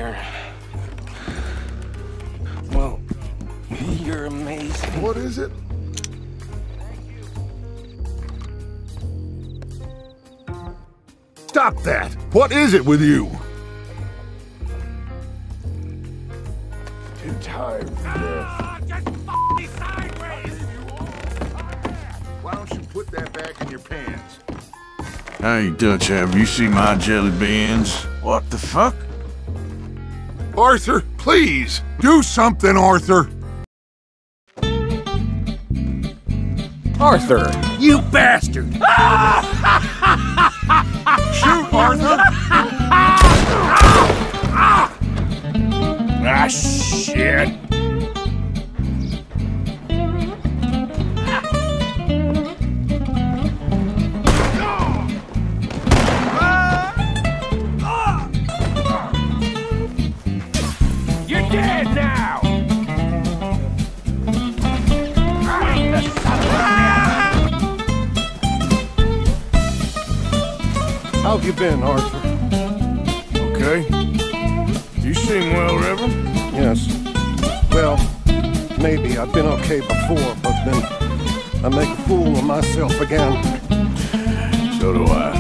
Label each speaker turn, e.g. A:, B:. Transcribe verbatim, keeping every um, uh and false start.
A: here. Well, you're amazing.
B: What is it? Stop that! What is it with you? In time for death.
C: Just f me sideways!
B: Why don't you put that back in your pants?
D: Hey, Dutch, have you seen my jelly beans? What the fuck?
B: Arthur, please! Do something, Arthur!
A: Arthur, you bastard!
B: Shoot, Arthur!
C: Ah, shit! You're dead now!
B: How have you been, Arthur?
D: Okay. You seem well, Reverend.
B: Yes. Well, maybe. I've been okay before, but then I make a fool of myself again.
D: So do I.